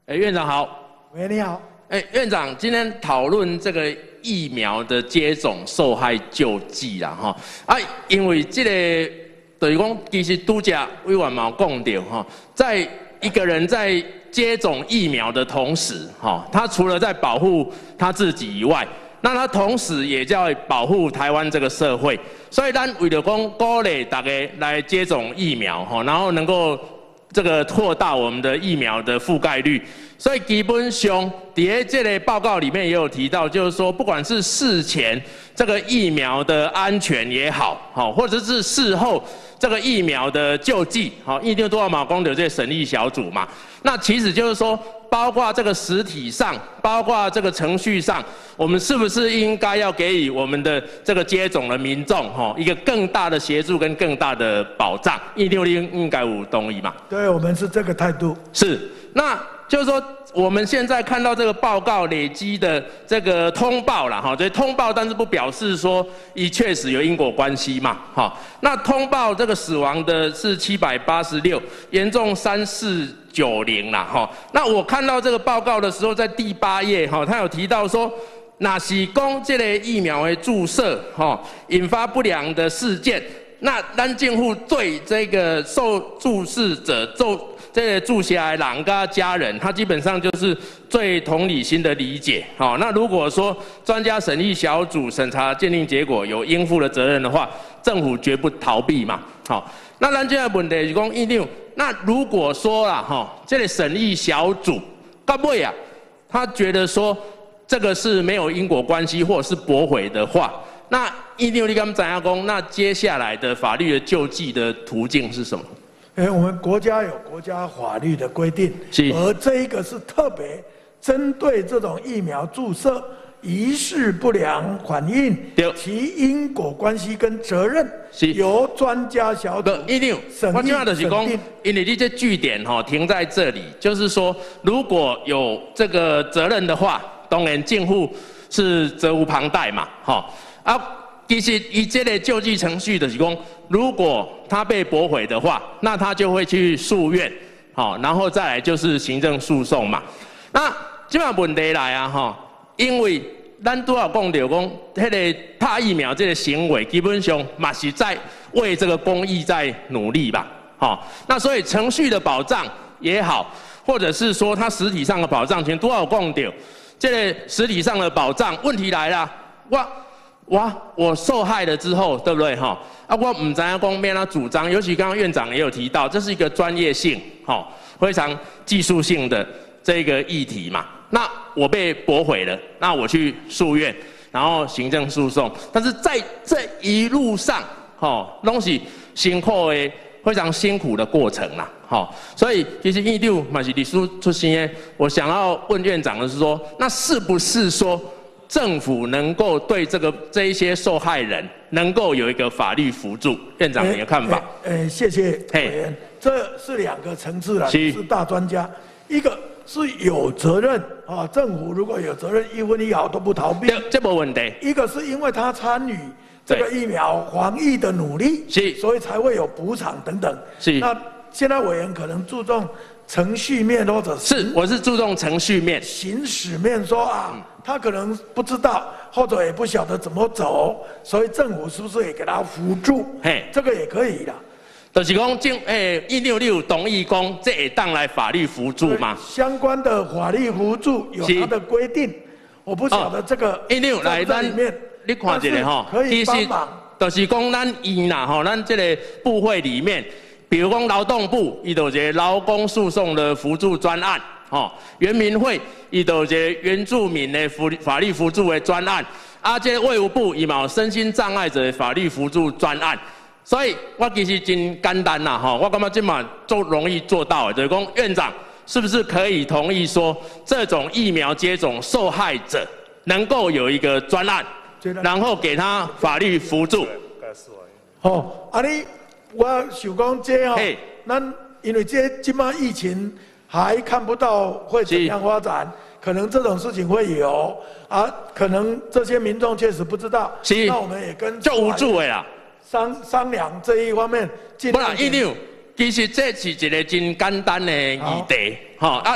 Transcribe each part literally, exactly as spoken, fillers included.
哎，院长好。 喂，你好。 哎，院长，今天讨论这个疫苗的接种受害救济啦，哈啊，因为这个等于讲，其实拄则委员嘛讲到哈，在一个人在接种疫苗的同时，哈，他除了在保护他自己以外，那他同时也在保护台湾这个社会，所以咱为了讲鼓励大家来接种疫苗，哈，然后能够这个扩大我们的疫苗的覆盖率。所以基本上，在这类报告里面也有提到，就是说，不管是事前这个疫苗的安全也好，好，或者是事后这个疫苗的救济，好，一定都要马公有这个审议小组嘛。那其实就是说，包括这个实体上，包括这个程序上，我们是不是应该要给予我们的这个接种的民众，哈，一个更大的协助跟更大的保障？一定应应该有同意嘛？ 对，我们是这个态度。 是，那。就是说，我们现在看到这个报告累积的这个通报啦，哈，所以通报，但是不表示说一确实有因果关系嘛，哈。那通报这个死亡的是七百八十六，严重三四九零啦，哈。那我看到这个报告的时候，在第八页，哈，他有提到说，那是讲这类疫苗的注射，哈，引发不良的事件，那咱政府对这个受注视者做。这个注下来人跟家人，他基本上就是最同理心的理解。好，那如果说专家审议小组审查鉴定结果有应负的责任的话，政府绝不逃避嘛。好，那咱现在问题是讲，院长，那如果说啦，哈，这个审议小组到尾啊，他觉得说这个是没有因果关系或者是驳回的话，那院长你敢知影讲，那接下来的法律的救济的途径是什么？ 哎，我们国家有国家法律的规定， 是， 而这一个是特别针对这种疫苗注射疑似不良反应，其因果关系跟责任，是由专家小组一定。我主要就是讲，因为你这据点哈停在这里，就是说，如果有这个责任的话，当然政府是责无旁贷嘛，哈啊。其实以这类救济程序的提供，如果他被驳回的话，那他就会去诉愿，好，然后再来就是行政诉讼嘛。那这嘛问题来啊，哈，因为咱都要讲到讲，迄个打疫苗这个行为，基本上嘛是在为这个公益在努力吧，好，那所以程序的保障也好，或者是说它实体上的保障，全都要讲到。这个实体上的保障，问题来了，我。哇！我受害了之后，对不对哈？啊，我唔知影讲咩啦主张，尤其刚刚院长也有提到，这是一个专业性、哈非常技术性的这个议题嘛。那我被驳回了，那我去诉愿，然后行政诉讼，但是在这一路上，哈，东西辛苦的非常辛苦的过程啦，哈。所以其实一六嘛是李书出身的，我想要问院长的是说，那是不是说？政府能够对这个这一些受害人能够有一个法律扶助，院长你的看法？ 呃，谢谢委员，这是两个层次了，是大专家，一个是有责任啊，政府如果有责任，一分一毫都不逃避， 这没问题。 一个是因为他参与这个疫苗防疫的努力，是，所以才会有补偿等等。是，那现在委员可能注重程序面或者是，是我是注重程序面、 行使面说啊。嗯他可能不知道，或者也不晓得怎么走，所以政府是不是也给他辅助？嘿，这个也可以的。 就是讲政诶一六六同意讲，这也当来法律辅助嘛？ 相关的法律辅助有它的规定，我不晓得这个一六来咱里面，你看一下哈， 可以帮忙。 就是讲咱医啦吼，咱这个部会里面，比如讲劳动部，伊有一个劳工诉讼的辅助专案。哦，原民会伊就有一个原住民的福法律辅助的专案，啊，这个卫福部伊嘛有身心障碍者的法律辅助专案，所以我其实真简单啦，吼，我感觉这嘛做容易做到的，就是讲院长是不是可以同意说，这种疫苗接种受害者能够有一个专案，然后给他法律辅助？ 哦，啊你我想讲这吼，咱因为这即马疫情。还看不到会怎样发展，可能这种事情会有啊，可能这些民众确实不知道，那我们也跟就无助的啦， 商商量这一方面。 不啦，一六，其实这是一个真简单的议题，吼啊，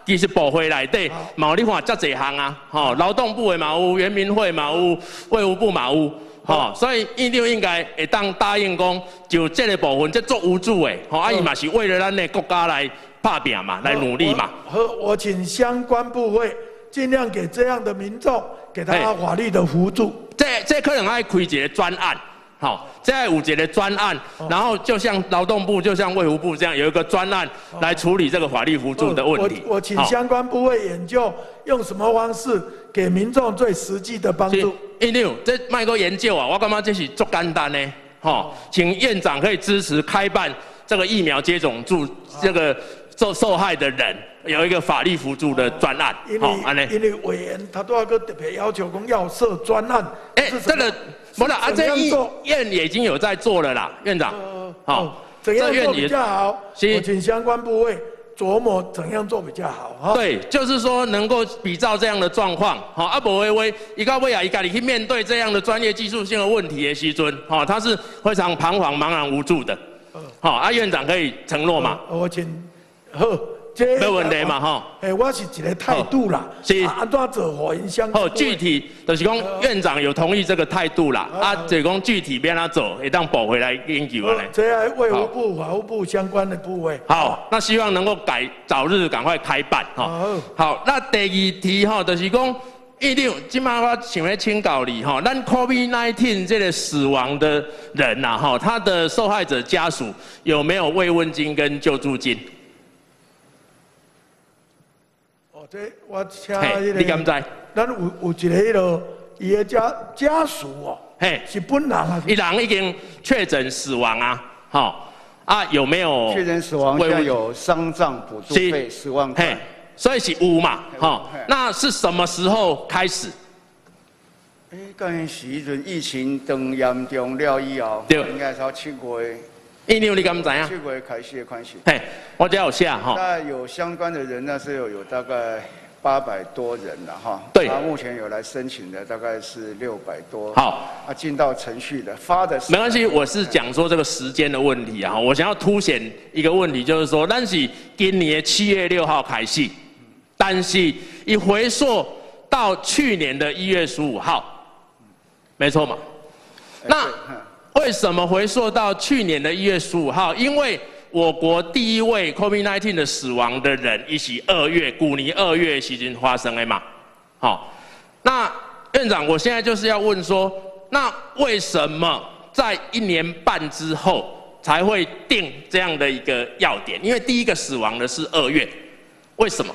其实部会内底，嘛你看遮侪项啊，吼，劳动部的嘛有，原民会嘛有，卫福部嘛有。 吼，所以院长应该会当答应讲，就这个部分，这做无助的，吼，啊伊嘛是为了咱的国家来打拼嘛，来努力嘛。 和我请相关部会尽量给这样的民众，给他法律的辅助。 这这可能要开一个专案，好，这有一个专案，然后就像劳动部，就像卫福部这样有一个专案来处理这个法律辅助的问题。 我我请相关部会研究用什么方式给民众最实际的帮助。 院长，这卖个研究啊，我感觉这是足简单的，吼，请院长可以支持开办这个疫苗接种助这个受受害的人有一个法律辅助的专案， 好，安尼。因为委员他都要个特别要求，讲要设专案。 哎，这个不是啊，这医院也已经有在做了啦，院长。 好，怎样做比较好？我请相关部位。 琢磨怎样做比较好哈？ 对，就是说能够比照这样的状况，好，啊不微微，伊到尾啊，伊家己去面对这样的专业技术性的问题的时阵，好，他是非常彷徨、茫然无助的。好，啊院长可以承诺嘛？ 我请好，这没问题嘛，哈。 哎，我是一个态度啦，是安怎做互因相关？ 好，具体就是讲院长有同意这个态度啦，啊，就是讲具体要怎做，会当补回来研究嘞。 这要卫福部、法务部相关的部位。 好，那希望能够改早日赶快开办哈。好，那第二题哈，就是讲院长，今麦我想要请教你哈，咱 COVID 十九 这个死亡的人呐哈，他的受害者家属有没有慰问金跟救助金？ 这我请迄个，你敢知？ 咱有有一个迄个伊的家家属哦，嘿，是本人啊， 一人已经确诊死亡啊，好啊，有没有确诊死亡？现在有丧葬补助费十万块， 所以是有嘛，哈，那是什么时候开始？ 哎，刚是迄阵疫情当严重了以后，对，应该是要七月。 院长，你敢知啊？ 七月开始的款式。 嘿，我只有下哈。 那有相关的人呢，是有有大概八百多人了哈。 对。 目前有来申请的大概是六百多。 好。 啊，进到程序的发的。 没关系，我是讲说这个时间的问题啊。我想要凸显一个问题，就是说，但是今年七月六号开始，但是一回溯到去年的一月十五号，没错嘛？那。 为什么回溯到去年的一月十五号？因为我国第一位 COVID 十九 的死亡的人，一起二月，古尼二月时间发生的嘛。好，那院长，我现在就是要问说，那为什么在一年半之后才会定这样的一个要点？因为第一个死亡的是二月，为什么？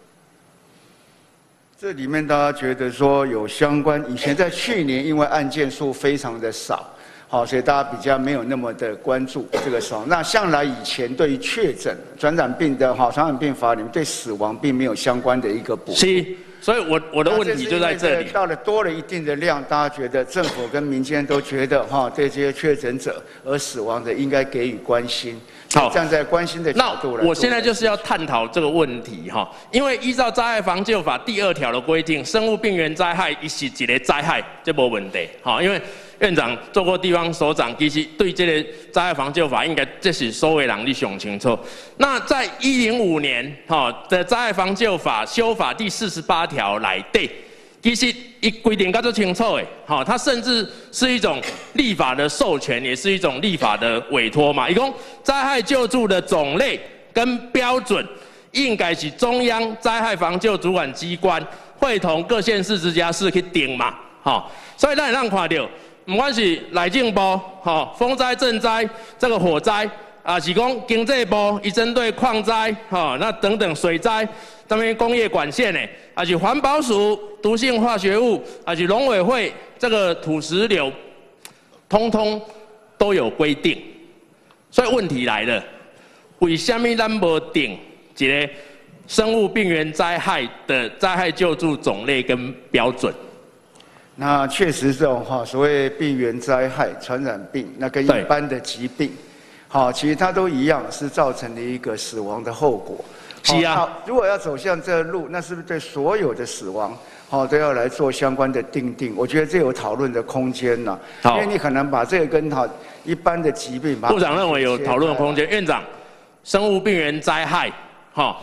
这里面大家觉得说有相关，以前在去年因为案件数非常的少。 好，所以大家比较没有那么的关注这个时候。那向来以前对于确诊传染病的哈传染病法里面对死亡并没有相关的一个补。 是，所以我我的问题就在这里。 到了多了一定的量，大家觉得政府跟民间都觉得哈对这些确诊者而死亡的应该给予关心。好，站在关心的角度来。 那我现在就是要探讨这个问题哈，因为依照灾害防救法第二条的规定，生物病原灾害是一个灾害，这没问题。好，因为 院长做过地方首长，其实对这个灾害防救法，应该这是所有人你上清楚。那在一零五年哈的灾害防救法修法第四十八条来对，其实一规定较做清楚诶，好，它甚至是一种立法的授权，也是一种立法的委托嘛。一共灾害救助的种类跟标准，应该是中央灾害防救主管机关会同各县市直辖市去定嘛，好，所以咱会让看到。 不管是内政部、吼风灾、震灾、这个火灾，啊是讲经济部，伊针对矿灾、吼那等等水灾，咱们工业管线的，啊是环保署毒性化学物，啊是农委会这个土石流，通通都有规定。所以问题来了，为什么咱无定一个生物病原灾害的灾害救助种类跟标准？ 那确实这种哈，所谓病原灾害、传染病，那跟一般的疾病，好，其实它都一样，是造成了一个死亡的后果。 是啊。 如果要走向这个路，那是不是对所有的死亡，好都要来做相关的定定？我觉得这有讨论的空间呐。因为你可能把这个跟哈一般的疾病， 部长认为有讨论的空间。院长，生物病原灾害，哈，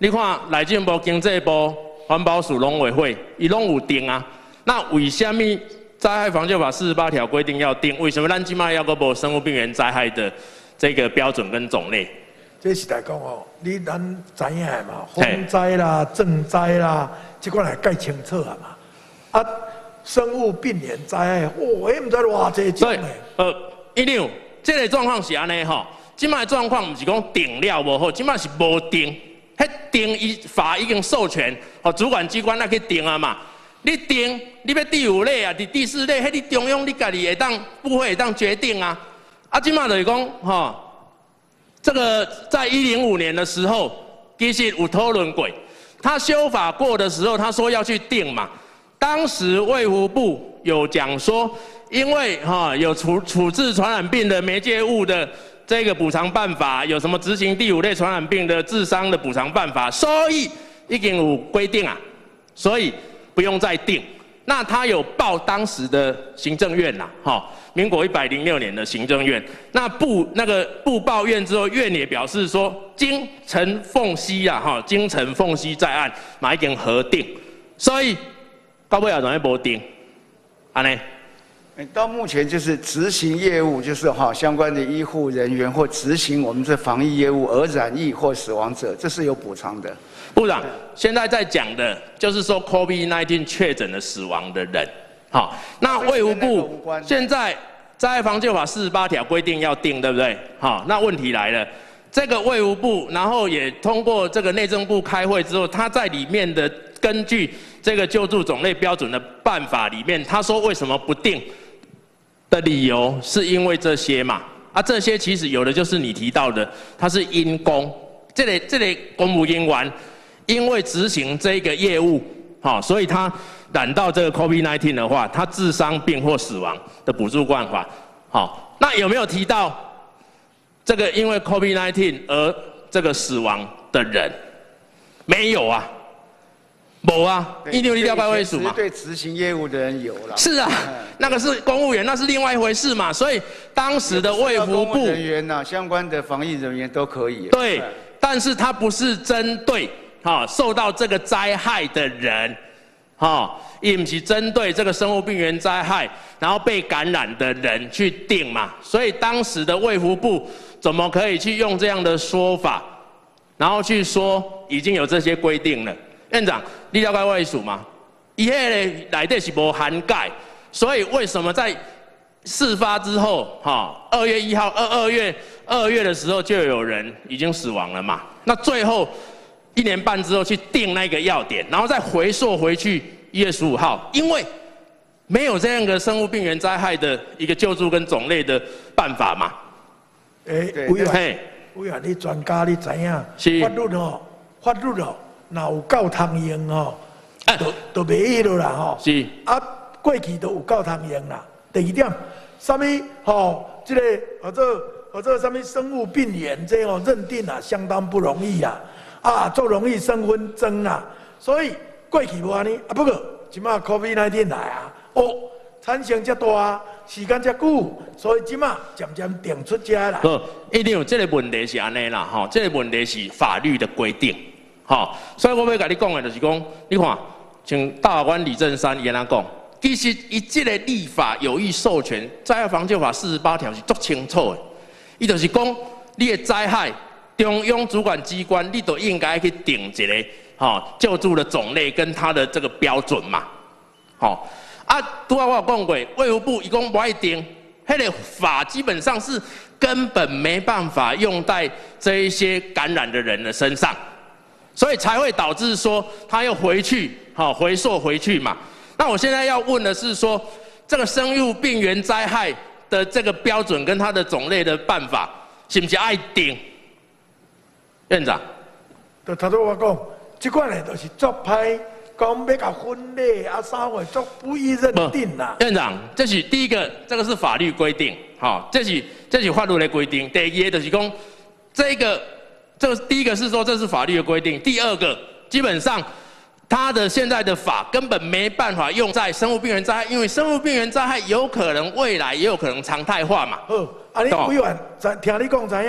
你看内政部、经济部、环保署、农委会，伊拢有定啊。那为什么灾害防救法四十八条规定要定？为什么咱今麦要个无生物病原灾害的这个标准跟种类？ 这是来讲哦，你咱知影的嘛，风灾啦、震灾啦，这款来介清楚啊嘛。啊，生物病原灾害，哦，迄唔知偌济种的。 呃，一定，这个状况是安尼吼。今麦状况不是讲定了无好，今麦是无定。迄定伊法已经授权，哦，主管机关来去定啊嘛。你定，你要第五类啊，第第四类，迄你中央你家己会当部会会当决定啊。啊，今麦就是讲吼，这个在一零五年的时候，其实有讨论过，他修法过的时候，他说要去定嘛。当时卫福部有讲说，因为哈有处处置传染病的媒介物的这个补偿办法，有什么执行第五类传染病的致伤的补偿办法，所以已经有规定啊，所以不用再定。那他有报当时的行政院啦，哈，民国一百零六年的行政院，那部那个部报院之后，院也表示说，经陈凤溪啊，哈，经陈凤溪在案，马已经核定，所以。到尾也容易无定，安尼。 到目前就是执行业务，就是哈相关的医护人员或执行我们这防疫业务而染疫或死亡者，这是有补偿的。 部长，现在在讲的就是说 COVID 十九 确诊的死亡的人，好，那卫福部现在灾害防救法四十八条规定要定，对不对？好，那问题来了。这个卫福部，然后也通过这个内政部开会之后，他在里面的根据这个救助种类标准的办法里面，他说为什么不定的理由，是因为这些嘛？啊，这些其实有的就是你提到的，他是因公，这类这类公务人员因为执行这个业务，好，所以他染到这个 COVID 十九 的话，他致伤病或死亡的补助办法，好，那有没有提到？这个因为 COVID 十九 而这个死亡的人，没有啊，没啊，一六一了解为数嘛。 对执行业务的人有了。 是啊，那个是公务员，那是另外一回事嘛。所以当时的卫福部人员呐，相关的防疫人员都可以。 对，但是他不是针对哈受到这个灾害的人，哈，也不是针对这个生物病原灾害然后被感染的人去定嘛。所以当时的卫福部。怎么可以去用这样的说法，然后去说已经有这些规定了？院长，你了解我意思吗？伊迄个内底是无涵盖，所以为什么在事发之后，哈，二月一号、二二月二月的时候就有人已经死亡了嘛？那最后一年半之后去定那个要点，然后再回溯回去一月十五号，因为没有这样的生物病原灾害的一个救助跟种类的办法嘛。 诶，委员，委员，你专家你知影？法律哦，法律哦，若有够通用哦，都都袂伊落啦吼。 是。 啊，过去都有够通用啦。第二点，啥物吼，这个或者或者啥物生物病原这哦认定啊，相当不容易啊，啊，足容易生纷争啊。所以过去无安尼，啊不过即马 COVID 十九 来啊，哦，产生遮大。时间遮久，所以即马渐渐定出遮来。 好，一定有这个问题是安尼啦，吼，这个问题是法律的规定，吼，所以我要甲你讲的就是讲，你看，像大法官李正三伊安怎讲，其实伊这个立法有意授权灾害防救法四十八条是足清楚的，伊就是讲，你的灾害中央主管机关，你都应该去定一个，吼，救助的种类跟它的这个标准嘛，吼。啊，拄仔我有讲过，卫福部伊讲不爱定，迄个法基本上是根本没办法用在这一些感染的人的身上，所以才会导致说他又回去，好回溯回去嘛。那我现在要问的是说，这个生物病原灾害的这个标准跟它的种类的办法，是不是爱定？院长， 就头拄我讲，这款的就是作歹。讲要甲分类啊，啥货做不予认定啦。 院长，这是第一个，这个是法律规定，好，这是这是法律的规定。第二就是讲，这个这个第一个是说这是法律的规定，第二个基本上它的现在的法根本没办法用在生物病原灾害，因为生物病原灾害有可能未来也有可能常态化嘛。 好，啊你委员，听你讲知影，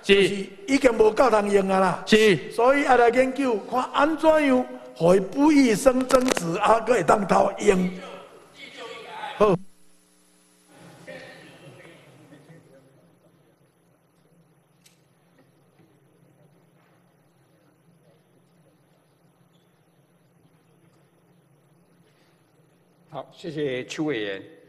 就是已经无够通用啊啦。 是， 所以要来研究，看安怎样，互伊不易生争执，啊，搁会当头用。好。 好，谢谢邱委员。